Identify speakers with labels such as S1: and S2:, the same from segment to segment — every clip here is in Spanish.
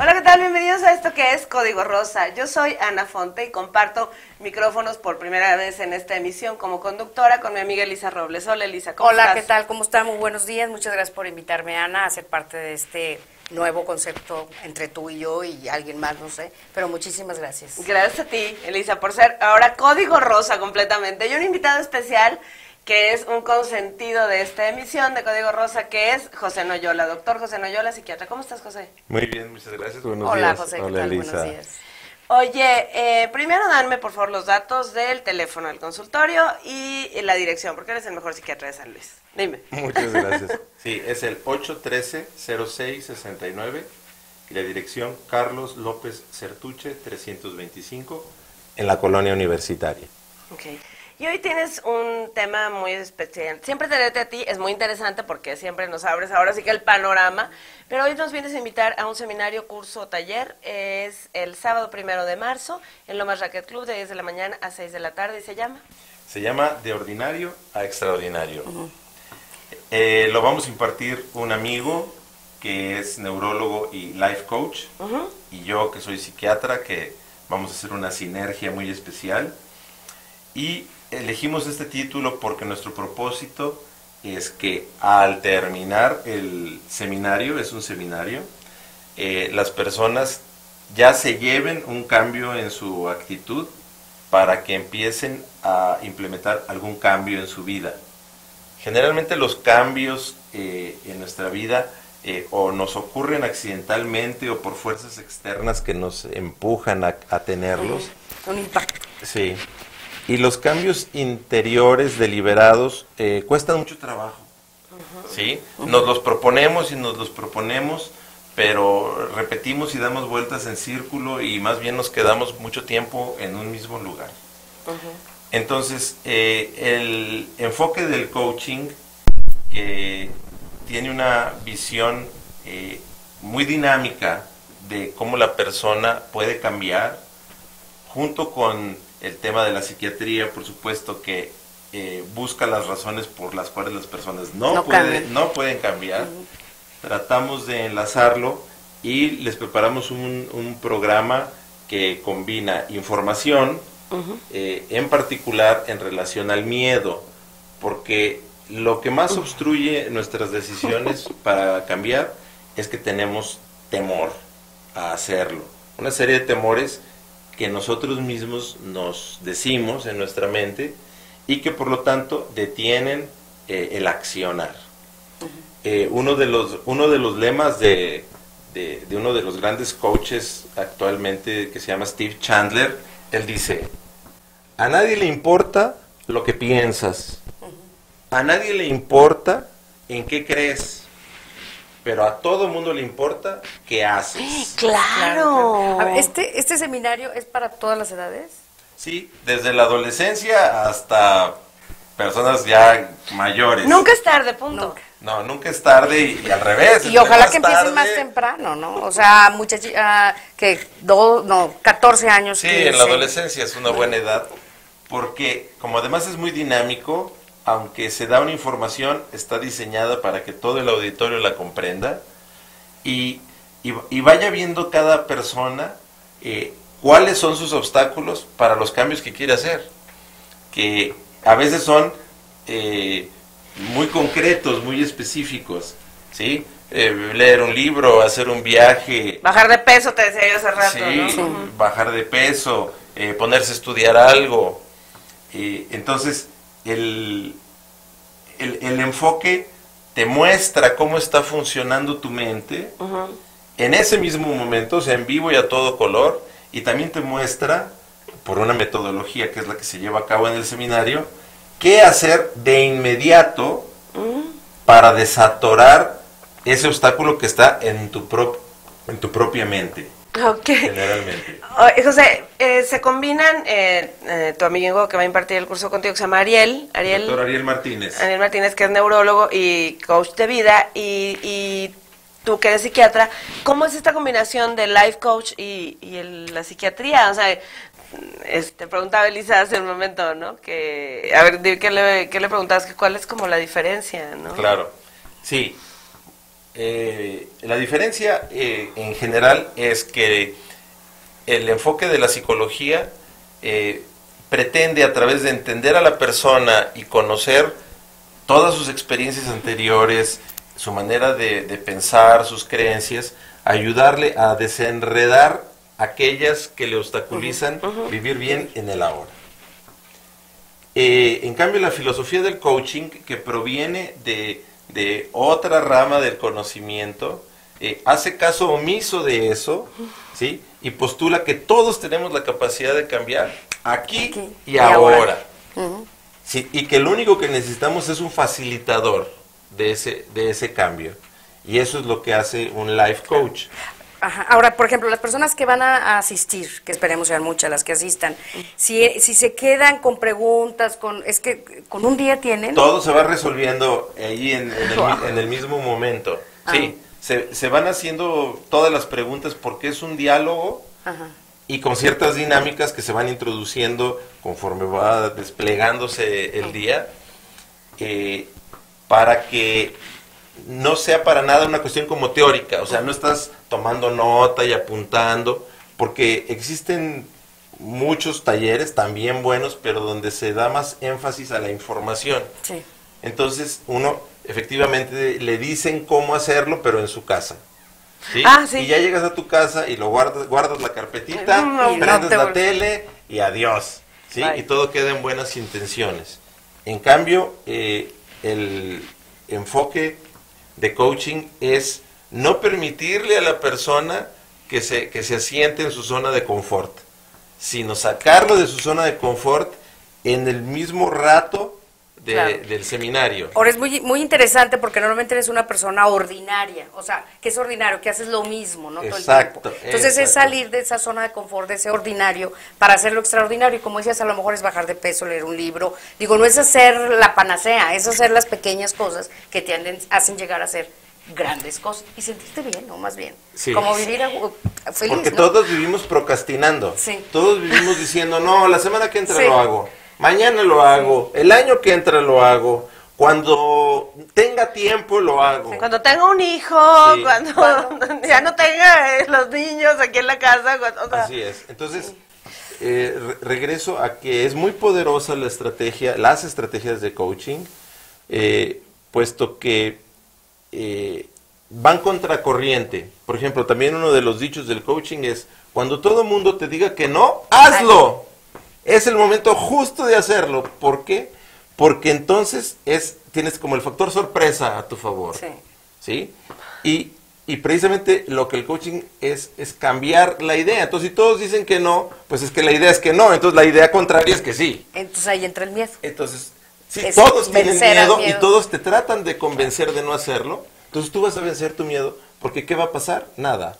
S1: Hola, ¿qué tal? Bienvenidos a esto que es Código Rosa. Yo soy Ana Fonte y comparto micrófonos por primera vez en esta emisión como conductora con mi amiga Elisa Robles. Hola, Elisa, ¿cómo estás?
S2: Hola, ¿qué tal? ¿Cómo están? Muy buenos días. Muchas gracias por invitarme, Ana, a ser parte de este nuevo concepto entre tú y yo y alguien más, no sé. Pero muchísimas gracias.
S1: Gracias a ti, Elisa, por ser ahora Código Rosa completamente. Y un invitado especial que es un consentido de esta emisión de Código Rosa, que es José Noyola, doctor José Noyola, psiquiatra. ¿Cómo estás, José?
S3: Muy bien, muchas gracias. Buenos
S2: Hola,
S3: días.
S2: José, ¿qué
S3: Hola,
S2: tal?
S3: Elisa.
S2: Buenos días.
S1: Oye, primero danme por favor los datos del teléfono del consultorio y la dirección, porque eres el mejor psiquiatra de San Luis. Dime.
S3: Muchas gracias. Sí, es el 813-0669 y la dirección Carlos López Certuche 325 en la Colonia Universitaria.
S1: Ok. Y hoy tienes un tema muy especial. Siempre tenerte a ti es muy interesante porque siempre nos abres ahora sí que el panorama, pero hoy nos vienes a invitar a un seminario, curso o taller. Es el sábado 1 de marzo en Lomas Racket Club de 10 de la mañana a 6 de la tarde y se llama...
S3: Se llama De Ordinario a Extraordinario. Lo vamos a impartir un amigo que es neurólogo y life coach, y yo que soy psiquiatra, que vamos a hacer una sinergia muy especial. Y elegimos este título porque nuestro propósito es que al terminar el seminario, es un seminario, las personas ya se lleven un cambio en su actitud para que empiecen a implementar algún cambio en su vida. Generalmente los cambios en nuestra vida o nos ocurren accidentalmente o por fuerzas externas que nos empujan a tenerlos.
S2: Un impacto.
S3: Sí. Y los cambios interiores deliberados cuestan mucho trabajo, ¿sí? Nos los proponemos y nos los proponemos, pero repetimos y damos vueltas en círculo y más bien nos quedamos mucho tiempo en un mismo lugar. Entonces, el enfoque del coaching tiene una visión muy dinámica de cómo la persona puede cambiar, junto con el tema de la psiquiatría, por supuesto, que busca las razones por las cuales las personas no pueden cambiar. Tratamos de enlazarlo y les preparamos un programa que combina información, en particular en relación al miedo, porque lo que más obstruye nuestras decisiones para cambiar es que tenemos temor a hacerlo. Una serie de temores que nosotros mismos nos decimos en nuestra mente y que por lo tanto detienen el accionar. Uno de los lemas de uno de los grandes coaches actualmente, que se llama Steve Chandler, él dice: a nadie le importa lo que piensas, a nadie le importa en qué crees, pero a todo mundo le importa qué haces.
S1: ¡Claro!
S2: A ver, ¿este seminario es para todas las edades?
S3: Sí, desde la adolescencia hasta personas ya mayores.
S1: Nunca es tarde, punto.
S2: Nunca.
S3: No, nunca es tarde y al revés.
S2: Y ojalá que empiecen más temprano, ¿no? O sea, muchachos que 14 años.
S3: Sí,
S2: 15.
S3: en la adolescencia es una buena edad, porque como además es muy dinámico, aunque se da una información, está diseñada para que todo el auditorio la comprenda y vaya viendo cada persona cuáles son sus obstáculos para los cambios que quiere hacer, que a veces son muy concretos, muy específicos, ¿sí? Leer un libro, hacer un viaje.
S1: Bajar de peso, te decía yo hace rato,
S3: Sí,
S1: ¿no?
S3: bajar de peso, ponerse a estudiar algo. Entonces, el enfoque te muestra cómo está funcionando tu mente en ese mismo momento, o sea, en vivo y a todo color, y también te muestra, por una metodología que es la que se lleva a cabo en el seminario, qué hacer de inmediato para desatorar ese obstáculo que está en tu propia mente.
S1: Ok.
S3: Generalmente.
S1: José, se combinan, tu amigo que va a impartir el curso contigo, que se llama
S3: Doctor Ariel Martínez.
S1: Ariel Martínez, que es neurólogo y coach de vida, y tú que eres psiquiatra. ¿Cómo es esta combinación de life coach y la psiquiatría? O sea, te preguntaba Elisa hace un momento, ¿no? Que, a ver, ¿qué le preguntabas? ¿Cuál es como la diferencia, no?
S3: Claro, sí. La diferencia en general es que el enfoque de la psicología pretende, a través de entender a la persona y conocer todas sus experiencias anteriores, su manera de pensar, sus creencias, ayudarle a desenredar aquellas que le obstaculizan vivir bien en el ahora. En cambio, la filosofía del coaching, que proviene de otra rama del conocimiento, hace caso omiso de eso, ¿sí? Y postula que todos tenemos la capacidad de cambiar aquí y ahora. Sí, y que lo único que necesitamos es un facilitador de ese cambio. Y eso es lo que hace un life coach.
S2: Ajá. Ahora, por ejemplo, las personas que van a asistir, que esperemos sean muchas las que asistan, si se quedan con preguntas, es que con un día tienen...
S3: Todo se va resolviendo ahí en el mismo momento. Sí, se van haciendo todas las preguntas porque es un diálogo. Ajá. Y con ciertas dinámicas que se van introduciendo conforme va desplegándose el día, para que no sea para nada una cuestión como teórica, o sea, no estás tomando nota y apuntando, porque existen muchos talleres también buenos, pero donde se da más énfasis a la información. Sí. Entonces, uno efectivamente le dicen cómo hacerlo, pero en su casa. ¿Sí? Sí. Y ya llegas a tu casa y lo guardas la carpetita, prendes la tele y adiós, ¿sí? Y todo queda en buenas intenciones. En cambio, el enfoque de coaching es no permitirle a la persona que se asiente en su zona de confort, sino sacarlo de su zona de confort en el mismo rato del seminario.
S2: Ahora es muy, muy interesante porque normalmente eres una persona ordinaria, o sea, que es ordinario, que haces lo mismo, ¿no?
S3: Exacto.
S2: Todo el tiempo. Entonces es salir de esa zona de confort, de ese ordinario, para hacerlo extraordinario. Y como decías, a lo mejor es bajar de peso, leer un libro. Digo, no es hacer la panacea, es hacer las pequeñas cosas que te hacen llegar a ser grandes cosas y sentirte bien, ¿no? Más bien. Sí. Como vivir feliz,
S3: porque
S2: ¿no?
S3: todos vivimos procrastinando. Sí. Todos vivimos diciendo, no, la semana que entra lo hago. Mañana lo hago, el año que entra lo hago, cuando tenga tiempo lo hago.
S1: Cuando tenga un hijo, cuando ya no tenga los niños aquí en la casa.
S3: Así es. Entonces, regreso a que es muy poderosa las estrategias de coaching, puesto que van contracorriente. Por ejemplo, también uno de los dichos del coaching es, cuando todo el mundo te diga que no, hazlo. Es el momento justo de hacerlo. ¿Por qué? Porque entonces tienes como el factor sorpresa a tu favor. Sí. ¿Sí? Y precisamente lo que el coaching es cambiar la idea. Entonces, si todos dicen que no, pues es que la idea es que no. Entonces, la idea contraria es que sí.
S2: Entonces, ahí entra el miedo.
S3: Entonces, si todos tienen miedo y todos te tratan de convencer de no hacerlo, entonces tú vas a vencer tu miedo. Porque ¿qué va a pasar? Nada.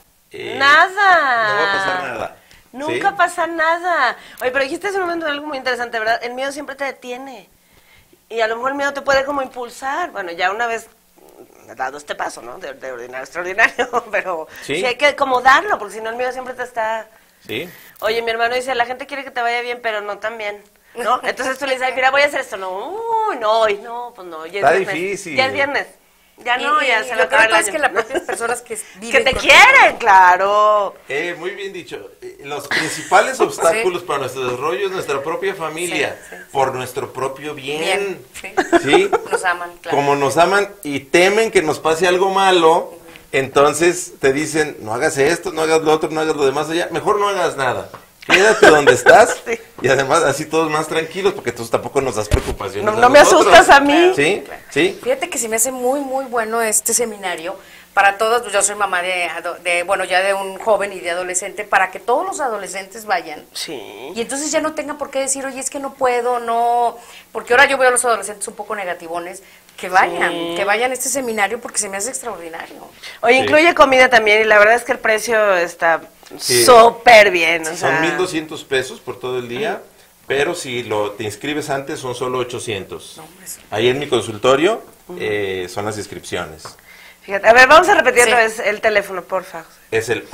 S1: Nada.
S3: No va a pasar nada.
S1: Nunca pasa nada. Oye, pero dijiste hace un momento algo muy interesante, ¿verdad? El miedo siempre te detiene. Y a lo mejor el miedo te puede como impulsar. Bueno, ya una vez dado este paso, ¿no? De ordinario a extraordinario. Pero sí hay que como darlo, porque si no el miedo siempre te está...
S3: Sí.
S1: Oye, mi hermano dice, la gente quiere que te vaya bien, pero no tan bien, ¿no? Entonces tú le dices, ay, mira, voy a hacer esto. No, pues no. Ya
S3: está difícil.
S1: Ya es viernes. Ya no, ya se lo acaba el año.
S2: Es que las propias personas que
S1: viven... Que te quieren, claro.
S3: Muy bien dicho. Los principales obstáculos para nuestro desarrollo es nuestra propia familia, por nuestro propio bien. ¿Sí?
S2: Nos aman, claro.
S3: Como nos aman y temen que nos pase algo malo, entonces te dicen, no hagas esto, no hagas lo otro, no hagas lo demás allá, mejor no hagas nada. Quédate donde estás y además así todos más tranquilos porque tú tampoco nos das preocupaciones.
S1: No me asustas a mí.
S3: Sí, sí.
S2: Fíjate que se me hace muy, muy bueno este seminario para todos. Pues yo soy mamá de un joven y de adolescente, para que todos los adolescentes vayan.
S1: Sí.
S2: Y entonces ya no tengan por qué decir, oye, es que no puedo, no. Porque ahora yo veo a los adolescentes un poco negativones. Que vayan a este seminario porque se me hace extraordinario.
S1: Oye, incluye comida también y la verdad es que el precio está súper bien. O
S3: sea, son 1,200 pesos por todo el día, pero si te inscribes antes son solo 800. No, ahí en mi consultorio son las inscripciones.
S1: Fíjate, a ver, vamos a repetir otra vez el teléfono, por favor.
S3: Es el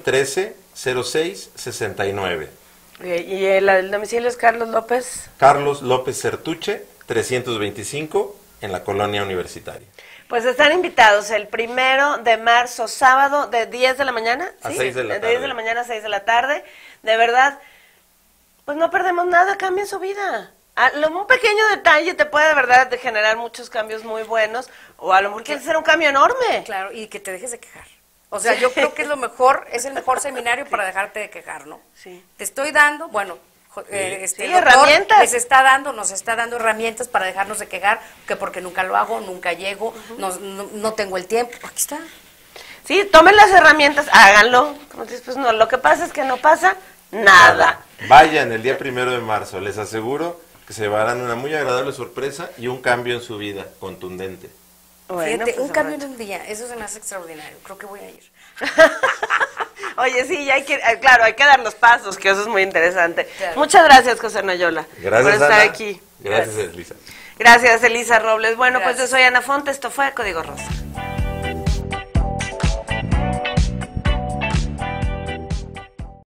S3: 813-0669.
S1: ¿Y el domicilio es Carlos López?
S3: Carlos López Certuche, 325, en la colonia universitaria.
S1: Pues están invitados el 1 de marzo, sábado, de 10 de la mañana.
S3: A
S1: ¿sí?
S3: 6 de la tarde.
S1: De 10 de la mañana a 6 de la tarde. De verdad, pues no perdemos nada, cambien su vida. Un pequeño detalle te puede de verdad generar muchos cambios muy buenos, o a lo mejor quieres hacer un cambio enorme.
S2: Claro, y que te dejes de quejar. O sea, yo creo que es el mejor seminario para dejarte de quejar, ¿no?
S1: Sí.
S2: Te estoy dando, bueno,
S1: Sí,
S2: el doctor
S1: herramientas.
S2: nos está dando herramientas para dejarnos de quejar, que porque nunca lo hago, nunca llego, no tengo el tiempo. Aquí está.
S1: Sí, tomen las herramientas, háganlo. Como dices, pues no, lo que pasa es que no pasa nada.
S3: Vayan el día 1 de marzo, les aseguro que se llevarán una muy agradable sorpresa y un cambio en su vida contundente.
S2: Fíjate,
S1: pues,
S2: un cambio en un día, eso se me hace extraordinario, creo que voy a ir.
S1: Oye, sí, ya claro, hay que dar los pasos, que eso es muy interesante.
S2: Claro.
S1: Muchas gracias, José Nayola,
S3: Gracias,
S1: por estar
S3: Ana.
S1: aquí.
S3: Gracias, Elisa.
S1: Gracias, Elisa Robles. Bueno, pues yo
S2: Gracias.
S1: soy Ana Fonte, esto fue Código Rosa.